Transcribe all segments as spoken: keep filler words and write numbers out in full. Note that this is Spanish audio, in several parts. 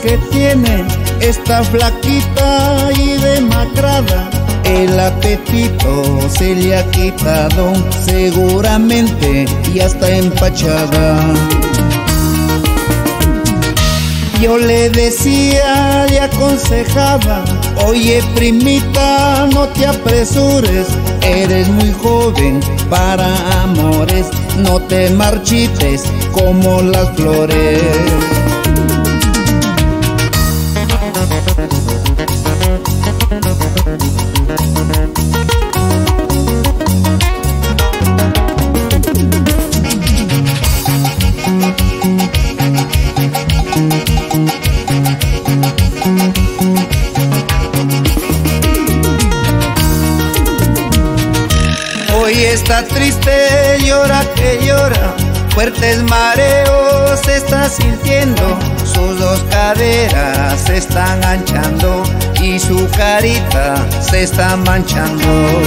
que tiene, está flaquita y demacrada. El apetito se le ha quitado, seguramente ya está empachada. Yo le decía, le aconsejaba: oye primita, no te apresures, eres muy joven para amores, no te marchites como las flores. Hoy está triste, llora que llora, fuertes mareos se está sintiendo, sus dos caderas se están anchando y su carita se está manchando.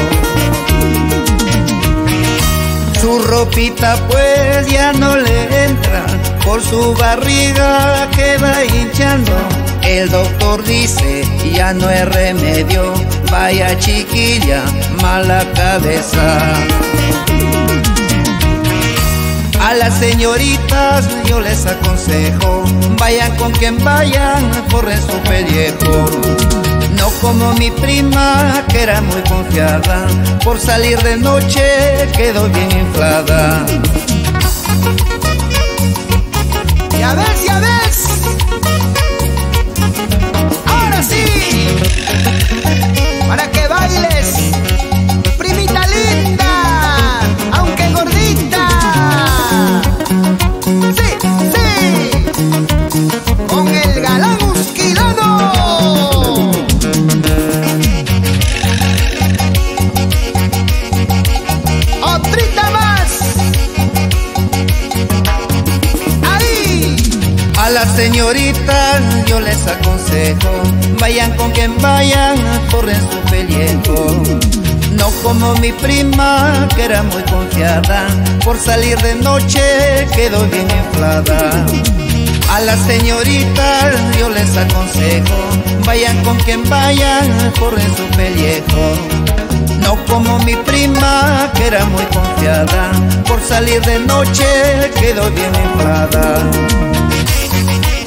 Su ropita pues ya no le entra, por su barriga que va hinchando. El doctor dice, ya no hay remedio, vaya chiquilla, mala cabeza. A las señoritas yo les aconsejo, vayan con quien vayan, corren su pellejo. No como mi prima, que era muy confiada, por salir de noche quedó bien inflada. Ya ves, ya ves. Ahora sí, para que bailes, primita linda, aunque gordita. Sí, sí, con el galán musquilano. Otrita más. Ahí. A las señoritas yo les aconsejo, vayan con quien vayan, corren su pellejo. No como mi prima, que era muy confiada, por salir de noche quedó bien inflada. A las señoritas yo les aconsejo, vayan con quien vayan, corren su pellejo. No como mi prima, que era muy confiada, por salir de noche quedó bien inflada.